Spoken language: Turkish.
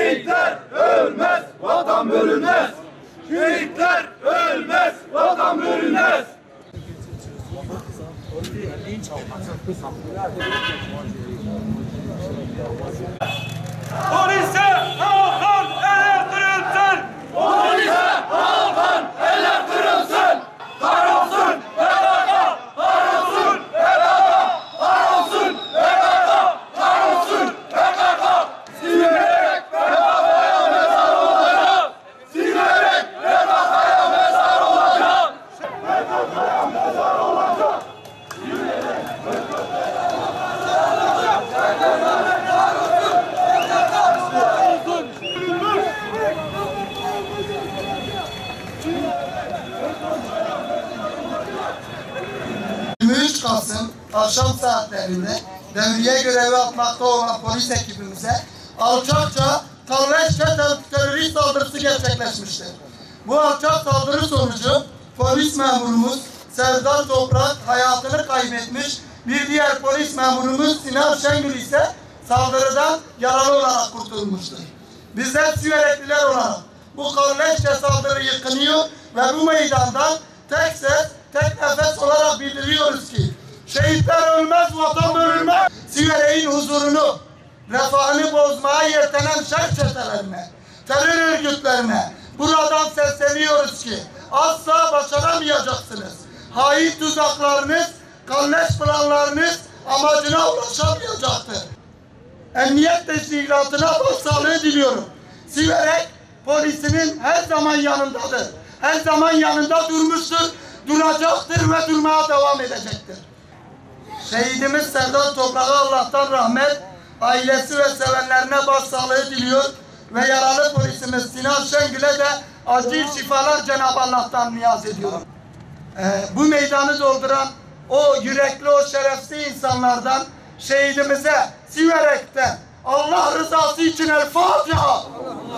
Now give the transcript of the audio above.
Şehitler ölmez, vatan bölünmez. Şehitler ölmez, vatan bölünmez. Polise Hakan eller kırılsın. Polise Hakan eller kırılsın. Kahrolsun PKK, kahrolsun PKK, kahrolsun PKK, kahrolsun PKK. Silerek PKK'ya mezar olacak. Silerek PKK'ya mezar olacak. PKK'ya mezar olacak. Kasım akşam saatlerinde devriye görevi yapmakta olan polis ekibimize alçakça terörist ve terörist saldırısı gerçekleşmiştir. Bu alçak saldırı sonucu polis memurumuz Serdar Toprak hayatını kaybetmiş, bir diğer polis memurumuz Sinan Şengül ise saldırıdan yaralı olarak kurtulmuştur. Bizler Siverekliler olarak bu kardeşçe saldırıyı kınıyor ve bu meydandan tek ses, tek nefes olarak bildiriyoruz ki şehitler ölmez, vatan bölünmez. Siverek'in huzurunu, refahını bozmaya yeltenen şer çetelerine, terör örgütlerine buradan sesleniyoruz ki asla başaramayacaksınız. Hain tuzaklarınız, kalleş planlarınız amacına ulaşamayacaktır. Emniyet teşkilatına başsağlığı diliyorum. Siverek polisinin her zaman yanındadır. Her zaman yanında durmuştur, duracaktır ve durmaya devam edecektir. Şehidimiz Serdar Toprak'a Allah'tan rahmet, ailesi ve sevenlerine başsağlığı diliyor ve yaralı polisimiz Sinan Şengül'e de acil şifalar Cenab-ı Allah'tan niyaz ediyorum. Bu meydanı dolduran o yürekli, o şerefsiz insanlardan şehidimize Siverek'ten Allah rızası için El Fatiha.